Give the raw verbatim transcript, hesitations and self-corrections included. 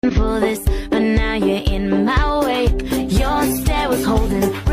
for this, but now you're in my way. Your stare was holding